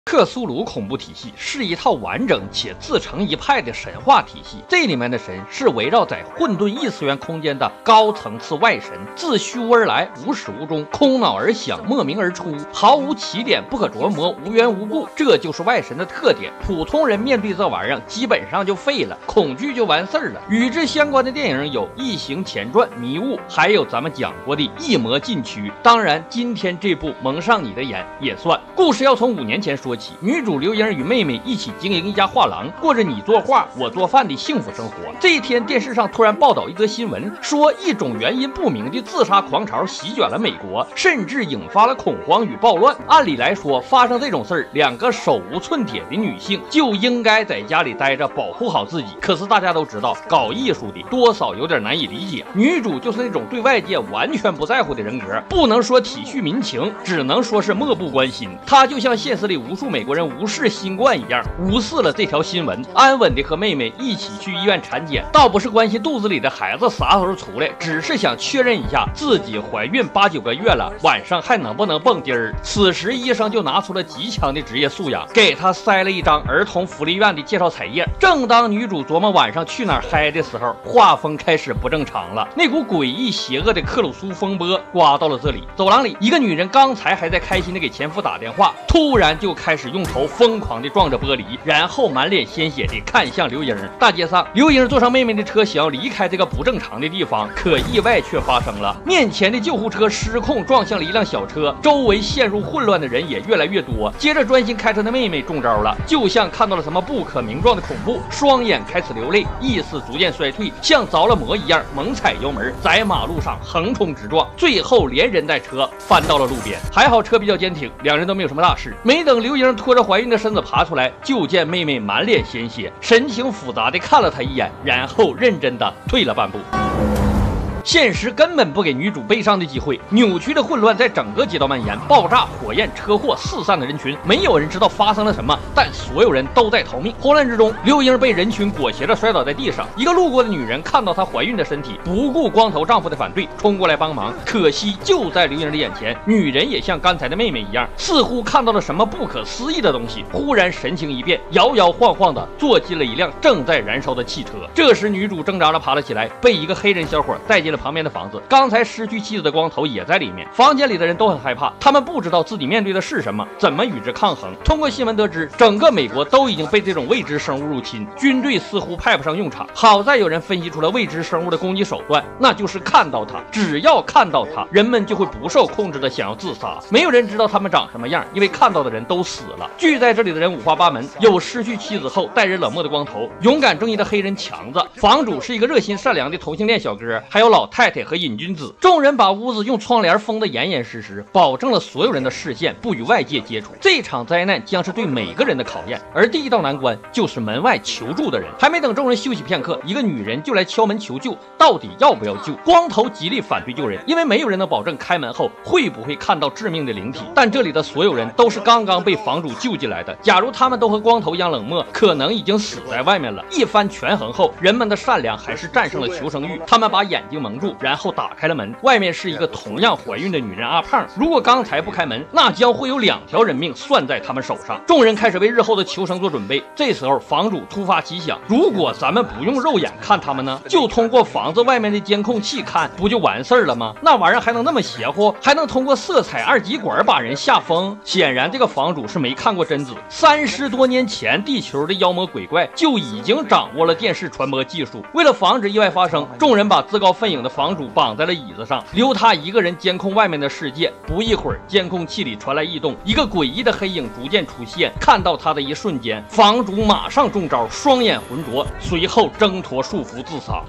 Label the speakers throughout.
Speaker 1: 克苏鲁恐怖体系是一套完整且自成一派的神话体系，这里面的神是围绕在混沌异次元空间的高层次外神，自虚无而来，无始无终，空脑而响，莫名而出，毫无起点，不可琢磨，无缘无故，这就是外神的特点。普通人面对这玩意儿，基本上就废了，恐惧就完事儿了。与之相关的电影有《异形前传》《迷雾》，还有咱们讲过的《异魔禁区》。当然，今天这部蒙上你的眼也算。故事要从5年前说起，女主刘英与妹妹一起经营一家画廊，过着你做画我做饭的幸福生活。这一天，电视上突然报道一则新闻，说一种原因不明的自杀狂潮席卷了美国，甚至引发了恐慌与暴乱。按理来说，发生这种事儿，2个手无寸铁的女性就应该在家里待着，保护好自己。可是大家都知道，搞艺术的多少有点难以理解。女主就是那种对外界完全不在乎的人格，不能说体恤民情，只能说是漠不关心。她就像现实里无数美国人无视新冠一样，无视了这条新闻，安稳的和妹妹一起去医院产检，倒不是关心肚子里的孩子啥时候出来，只是想确认一下自己怀孕8、9个月了，晚上还能不能蹦迪儿。此时医生就拿出了极强的职业素养，给她塞了一张儿童福利院的介绍彩页。正当女主琢磨晚上去哪儿嗨的时候，画风开始不正常了，那股诡异邪恶的克鲁苏风波刮到了这里。走廊里，一个女人刚才还在开心的给前夫打电话，突然就开始用头疯狂地撞着玻璃，然后满脸鲜血地看向刘英。大街上，刘英坐上妹妹的车，想要离开这个不正常的地方，可意外却发生了。面前的救护车失控撞向了一辆小车，周围陷入混乱的人也越来越多。接着专心开车的妹妹中招了，就像看到了什么不可名状的恐怖，双眼开始流泪，意识逐渐衰退，像着了魔一样猛踩油门，在马路上横冲直撞，最后连人带车翻到了路边。还好车比较坚挺，2人都没有什么大事。没等刘英拖着怀孕的身子爬出来，就见妹妹满脸鲜血，神情复杂地看了她一眼，然后认真地退了半步。现实根本不给女主悲伤的机会，扭曲的混乱在整个街道蔓延，爆炸、火焰、车祸四散的人群，没有人知道发生了什么，但所有人都在逃命。慌乱之中，刘英被人群裹挟着摔倒在地上。一个路过的女人看到她怀孕的身体，不顾光头丈夫的反对，冲过来帮忙。可惜就在刘英的眼前，女人也像刚才的妹妹一样，似乎看到了什么不可思议的东西，忽然神情一变，摇摇晃晃地坐进了一辆正在燃烧的汽车。这时女主挣扎着爬了起来，被一个黑人小伙带进了旁边的房子。刚才失去妻子的光头也在里面。房间里的人都很害怕，他们不知道自己面对的是什么，怎么与之抗衡。通过新闻得知，整个美国都已经被这种未知生物入侵，军队似乎派不上用场。好在有人分析出了未知生物的攻击手段，那就是看到它，只要看到它，人们就会不受控制的想要自杀。没有人知道他们长什么样，因为看到的人都死了。聚在这里的人五花八门，有失去妻子后待人冷漠的光头，勇敢正义的黑人强子，房主是一个热心善良的同性恋小哥，还有老太太和瘾君子。众人把屋子用窗帘封得严严实实，保证了所有人的视线不与外界接触。这场灾难将是对每个人的考验，而第一道难关就是门外求助的人。还没等众人休息片刻，一个女人就来敲门求救，到底要不要救？光头极力反对救人，因为没有人能保证开门后会不会看到致命的灵体。但这里的所有人都是刚刚被房主救进来的，假如他们都和光头一样冷漠，可能已经死在外面了。一番权衡后，人们的善良还是战胜了求生欲，他们把眼睛蒙住，然后打开了门。外面是一个同样怀孕的女人阿胖，如果刚才不开门，那将会有2条人命算在他们手上。众人开始为日后的求生做准备。这时候房主突发奇想，如果咱们不用肉眼看他们呢，就通过房子外面的监控器看，不就完事儿了吗？那玩意儿还能那么邪乎，还能通过色彩2极管把人吓疯？显然这个房主是没看过贞子。30多年前，地球的妖魔鬼怪就已经掌握了电视传播技术。为了防止意外发生，众人把自告奋勇的房主绑在了椅子上，留他一个人监控外面的世界。不一会儿，监控器里传来异动，一个诡异的黑影逐渐出现。看到他的一瞬间，房主马上中招，双眼浑浊，随后挣脱束缚自杀。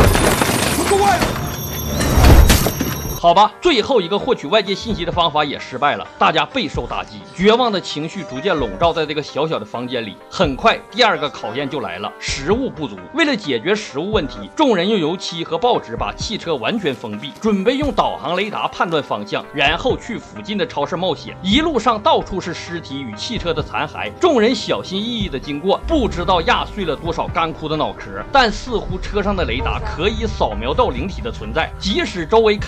Speaker 1: 好吧，最后一个获取外界信息的方法也失败了，大家备受打击，绝望的情绪逐渐笼罩在这个小小的房间里。很快，第2个考验就来了，食物不足。为了解决食物问题，众人用油漆和报纸把汽车完全封闭，准备用导航雷达判断方向，然后去附近的超市冒险。一路上到处是尸体与汽车的残骸，众人小心翼翼的经过，不知道压碎了多少干枯的脑壳，但似乎车上的雷达可以扫描到灵体的存在，即使周围看起来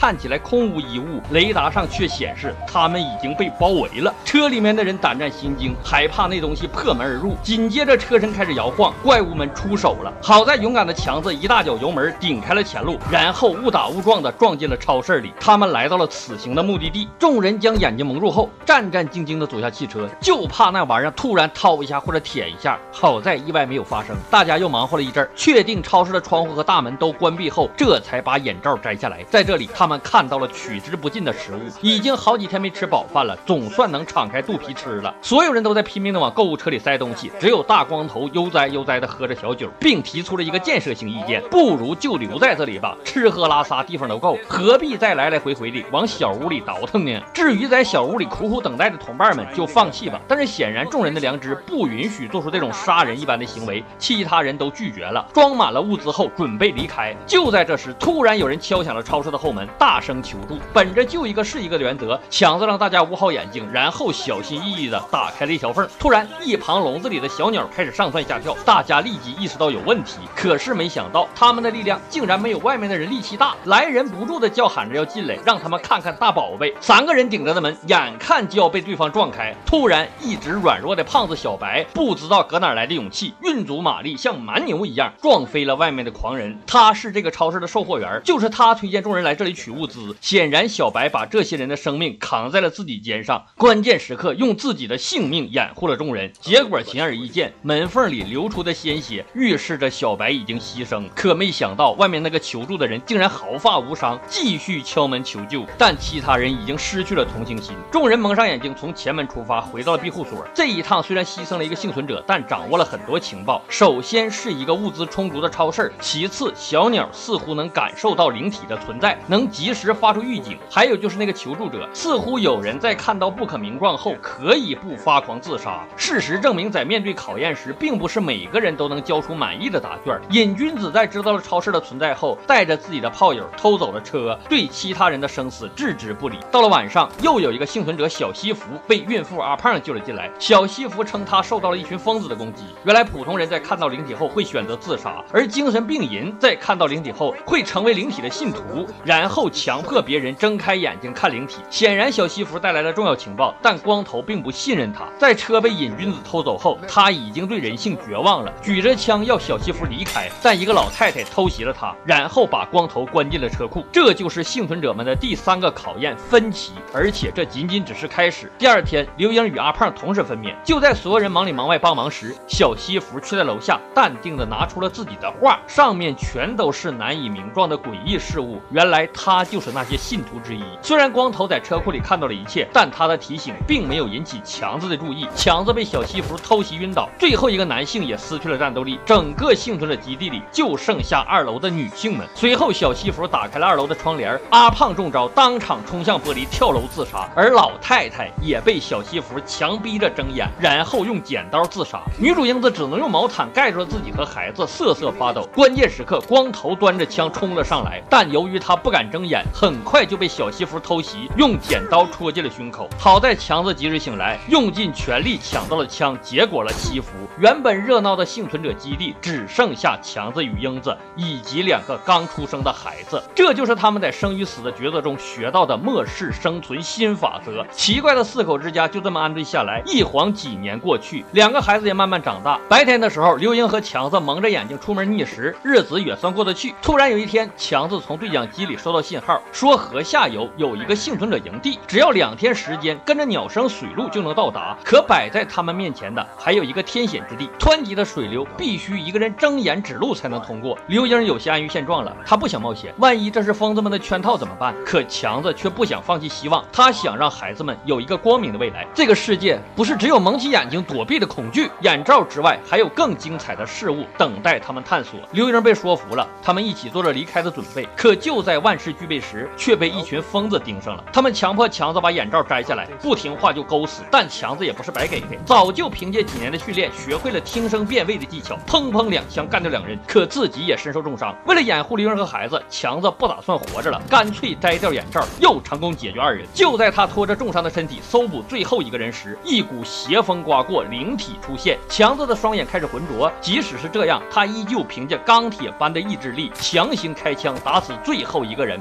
Speaker 1: 空无一物，雷达上却显示他们已经被包围了。车里面的人胆战心惊，害怕那东西破门而入。紧接着车身开始摇晃，怪物们出手了。好在勇敢的强子一大脚油门顶开了前路，然后误打误撞的撞进了超市里。他们来到了此行的目的地，众人将眼睛蒙住后，战战兢兢的走下汽车，就怕那玩意儿突然掏一下或者舔一下。好在意外没有发生，大家又忙活了一阵，确定超市的窗户和大门都关闭后，这才把眼罩摘下来。在这里，他们看到了取之不尽的食物，已经好几天没吃饱饭了，总算能敞开肚皮吃了。所有人都在拼命的往购物车里塞东西，只有大光头悠哉悠哉的喝着小酒，并提出了一个建设性意见：不如就留在这里吧，吃喝拉撒地方都够，何必再来来回回的往小屋里倒腾呢？至于在小屋里苦苦等待的同伴们，就放弃吧。但是显然众人的良知不允许做出这种杀人一般的行为，其他人都拒绝了，装满了物资后准备离开。就在这时，突然有人敲响了超市的后门，大声求助。本着救一个是一个的原则，强子让大家捂好眼睛，然后小心翼翼的打开了一条缝。突然，一旁笼子里的小鸟开始上蹿下跳，大家立即意识到有问题。可是没想到，他们的力量竟然没有外面的人力气大，来人不住的叫喊着要进来，让他们看看大宝贝。三个人顶着的门，眼看就要被对方撞开，突然一直软弱的胖子小白不知道搁哪来的勇气，运足马力像蛮牛一样撞飞了外面的狂人。他是这个超市的售货员，就是他推荐众人来这里取物资。显然小白把这些人的生命扛在了自己肩上，关键时刻用自己的性命掩护了众人。结果显而易见，门缝里流出的鲜血预示着小白已经牺牲。可没想到外面那个求助的人竟然毫发无伤，继续敲门求救，但其他人已经失去了同情心。众人蒙上眼睛，从前门出发，回到了庇护所。这一趟虽然牺牲了一个幸存者，但掌握了很多情报。首先是一个物资充足的超市，其次小鸟似乎能感受到灵体的存在，能及时发出预警。还有就是那个求助者，似乎有人在看到不可名状后可以不发狂自杀。事实证明，在面对考验时，并不是每个人都能交出满意的答卷。瘾君子在知道了超市的存在后，带着自己的炮友偷走了车，对其他人的生死置之不理。到了晚上，又有一个幸存者小西服被孕妇阿胖救了进来。小西服称他受到了一群疯子的攻击。原来普通人在看到灵体后会选择自杀，而精神病人在看到灵体后会成为灵体的信徒，然后强迫别人睁开眼睛看灵体。显然小西服带来了重要情报，但光头并不信任他。在车被瘾君子偷走后，他已经对人性绝望了，举着枪要小西服离开，但一个老太太偷袭了他，然后把光头关进了车库。这就是幸存者们的第三个考验，分歧。而且这仅仅只是开始。第二天，刘英与阿胖同时分娩。就在所有人忙里忙外帮忙时，小西服却在楼下淡定地拿出了自己的画，上面全都是难以名状的诡异事物。原来他就是那些信徒之一。虽然光头在车库里看到了一切，但他的提醒并没有引起强子的注意。强子被小西服偷袭晕倒，最后一个男性也失去了战斗力。整个幸存者基地里就剩下2楼的女性们。随后小西服打开了2楼的窗帘，阿胖中招，当场冲向玻璃跳楼自杀，而老太太也被小西服强逼着睁眼，然后用剪刀自杀。女主英子只能用毛毯盖住了自己和孩子，瑟瑟发抖。关键时刻，光头端着枪冲了上来，但由于他不敢睁眼，很快就被小西服偷袭，用剪刀戳进了胸口。好在强子及时醒来，用尽全力抢到了枪，结果了西服。原本热闹的幸存者基地只剩下强子与英子以及2个刚出生的孩子。这就是他们在生与死的抉择中学到的末世生存新法则。奇怪的4口之家就这么安顿下来，一晃几年过去，2个孩子也慢慢长大。白天的时候，刘英和强子蒙着眼睛出门觅食，日子也算过得去。突然有一天，强子从对讲机里收到信号，说河下游有一个幸存者营地，只要2天时间，跟着鸟声水路就能到达。可摆在他们面前的还有一个天险之地，湍急的水流必须一个人睁眼指路才能通过。刘英有些安于现状了，他不想冒险，万一这是疯子们的圈套怎么办？可强子却不想放弃希望，他想让孩子们有一个光明的未来。这个世界不是只有蒙起眼睛躲避的恐惧，眼罩之外还有更精彩的事物等待他们探索。刘英被说服了，他们一起做着离开的准备。可就在万事俱备时，却被一群疯子盯上了。他们强迫强子把眼罩摘下来，不听话就勾死。但强子也不是白给的，早就凭借几年的训练，学会了听声辨位的技巧，砰砰2枪干掉2人，可自己也身受重伤。为了掩护刘英和孩子，强子不打算活着了，干脆摘掉眼罩，又成功解决2人。就在他拖着重伤的身体搜捕最后一个人时，一股邪风刮过，灵体出现。强子的双眼开始浑浊，即使是这样，他依旧凭借钢铁般的意志力，强行开枪打死最后一个人，然后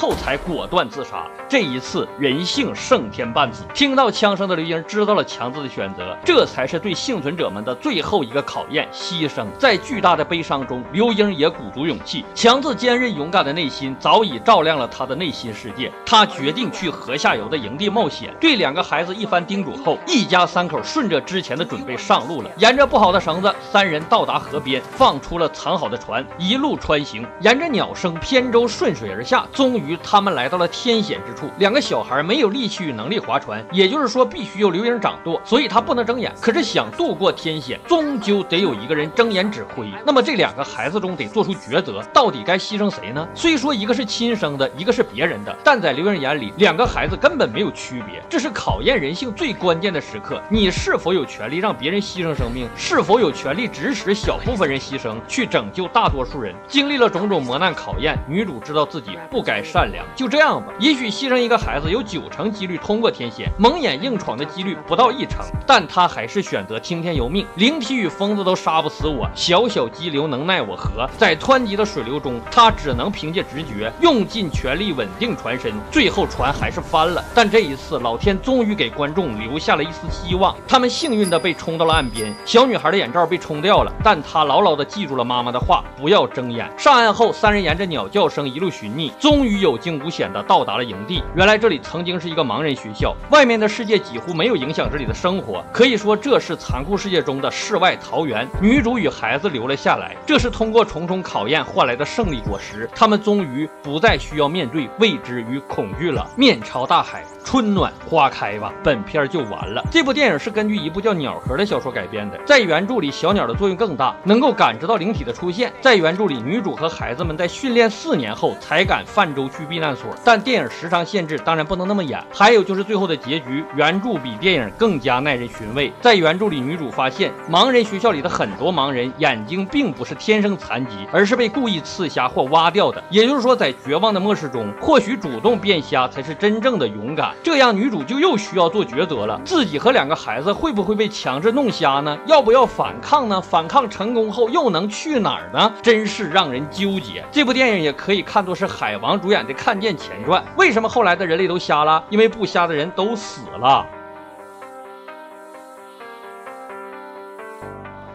Speaker 1: 后才果断自杀。这一次人性胜天半子。听到枪声的刘英知道了强子的选择，这才是对幸存者们的最后一个考验——牺牲。在巨大的悲伤中，刘英也鼓足勇气。强子坚韧勇敢的内心早已照亮了他的内心世界。他决定去河下游的营地冒险。对2个孩子一番叮嘱后，一家3口顺着之前的准备上路了。沿着布好的绳子，3人到达河边，放出了藏好的船，一路穿行，沿着鸟声扁舟顺水而下。终于，他们来到了天险之处。2个小孩没有力气与能力划船，也就是说，必须由刘英掌舵，所以他不能睁眼。可是想渡过天险，终究得有一个人睁眼指挥。那么这2个孩子中得做出抉择，到底该牺牲谁呢？虽说一个是亲生的，一个是别人的，但在刘英眼里，2个孩子根本没有区别。这是考验人性最关键的时刻，你是否有权利让别人牺牲生命？是否有权利指使小部分人牺牲，去拯救大多数人？经历了种种磨难考验，女主知道自己不该善良。就这样吧，也许牺牲一个孩子有9成几率通过天险，蒙眼硬闯的几率不到1成，但她还是选择听天由命。灵体与疯子都杀不死我，小小激流能奈我何？在湍急的水流中，她只能凭借直觉，用尽全力稳定船身。最后船还是翻了，但这一次老天终于给观众留下了一丝希望。他们幸运地被冲到了岸边，小女孩的眼罩被冲掉了，但她牢牢地记住了妈妈的话，不要睁眼。上岸后，3人沿着鸟叫声一路寻觅，终于有惊无险地到达了营地。原来这里曾经是一个盲人学校，外面的世界几乎没有影响这里的生活，可以说这是残酷世界中的世外桃源。女主与孩子留了下来，这是通过重重考验换来的胜利果实。他们终于不再需要面对未知与恐惧了。面朝大海，春暖花开吧，本片就完了。这部电影是根据一部叫《鸟核》的小说改编的。在原著里，小鸟的作用更大，能够感知到灵体的出现。在原著里，女主和孩子们在训练4年后才敢泛舟去避难所，但电影时长限制，当然不能那么演。还有就是最后的结局，原著比电影更加耐人寻味。在原著里，女主发现盲人学校里的很多盲人眼睛并不是天生残疾，而是被故意刺瞎或挖掉的。也就是说，在绝望的末世中，或许主动变瞎才是真正的勇敢。这样，女主就又需要做抉择了：自己和2个孩子会不会被强制弄瞎呢？要不要反抗呢？反抗成功后又能去哪儿呢？真是让人纠结。这部电影也可以看作是海王主演的《看见前传》。为什么后来的人类都瞎了？因为不瞎的人都死了。